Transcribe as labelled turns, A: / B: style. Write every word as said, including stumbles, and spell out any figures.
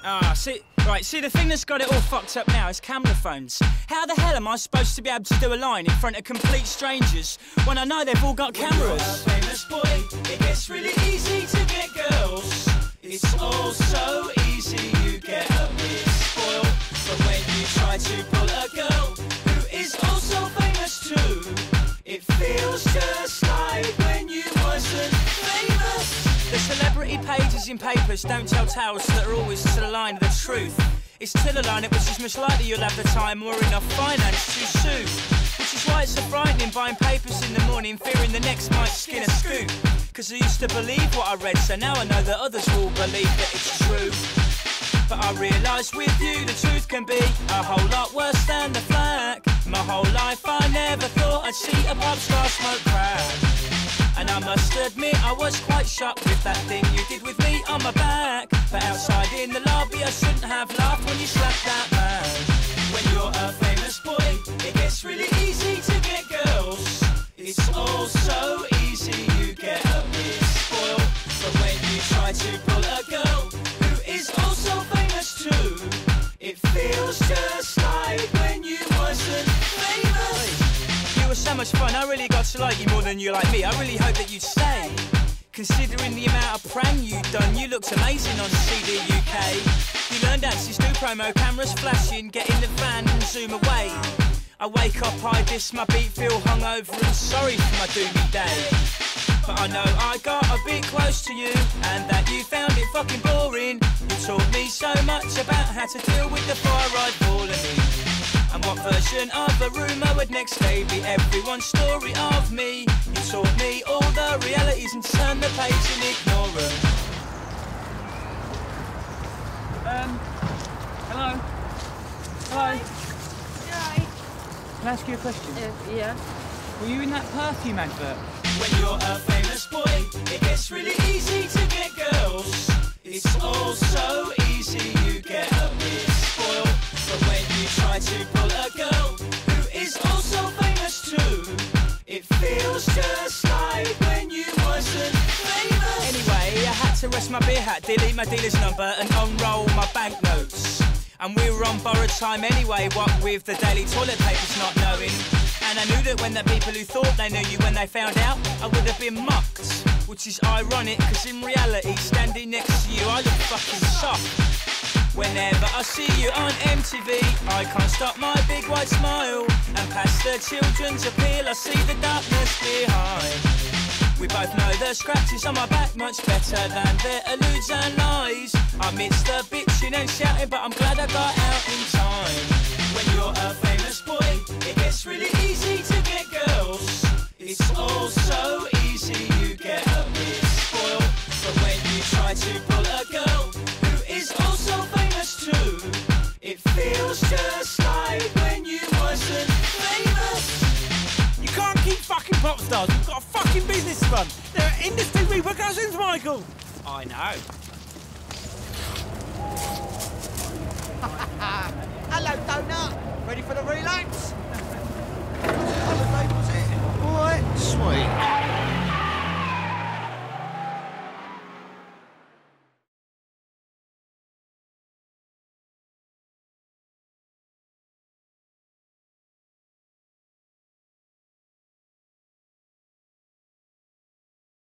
A: Ah, see, right, see the thing that's got it all fucked up now is camera phones. How the hell am I supposed to be able to do a line in front of complete strangers when I know they've all got cameras?
B: When you're a famous boy, it gets really easy to get girls. It's all so easy, you get a bit spoiled. But when you try to pull a girl who is also famous too, it feels just like when you wasn't famous.
A: The celebrity pages in papers don't tell tales that are always to the line of the truth. It's to the line at which is most likely you'll have the time or enough finance to sue. Which is why it's so frightening buying papers in the morning, fearing the next might skin a scoop. Cause I used to believe what I read, so now I know that others will believe that it's true. But I realise with you the truth can be a whole lot worse than the flack. My whole life I never thought I'd see a pop star smoke crack. And I must admit I was quite shocked with that thing you did with me on my back. But outside in the lobby I shouldn't have laughed when you slapped that man.
B: When you're a famous boy, it gets really easy to get girls. It's all so easy, you get a bit spoiled. But when you try to pull a girl who is also famous too, it feels just like when you wasn't famous.
A: You were so much fun, I really got to like you more than you like me. I really hope that you'd stay. Considering the amount of prank you'd done, you looked amazing on C D U K. You learned dances, do promo, cameras flashing, get in the van and zoom away. I wake up, I diss my beat, feel hungover and sorry for my doomy day. But I know I got a bit close to you and that you found it fucking boring. You taught me so much about how to deal with the fire I'd fallen in. And what version of a rumour would next day be everyone's story of me. You taught me all the realities and turned the page and ignore them. Um, hello? Hello?
C: Hi.
A: Can I ask you a question?
C: Uh, yeah.
A: Were you in that perfume advert?
B: When you're a famous boy, it gets really easy to get girls. It's all so easy, you get a bit spoiled. But when you try to pull a girl who is also famous too, it feels just like when you wasn't famous.
A: Anyway, I had to rest my beer hat, delete my dealer's number and unroll my banknotes. And we were on borrowed time anyway, what with the daily toilet papers not knowing. And I knew that when the people who thought they knew you, when they found out, I would have been mocked. Which is ironic, cause in reality, standing next to you, I look fucking soft. Whenever I see you on M T V, I can't stop my big white smile. And past the children's appeal, I see the darkness behind. We both know the scratches on my back much better than their alludes and lies. I miss the bitching and shouting, but I'm glad I got out in time.
B: When you're a famous boy, it gets really easy to get girls. It's all so easy, you get a bit spoiled. But when you try to pull a girl who is also famous too, it feels just like when you wasn't famous.
D: You can't keep fucking pop stars. We've got a fucking business to run. There are industry repercussions, Michael.
A: I know.
E: Hello, Donut. Ready for the relax?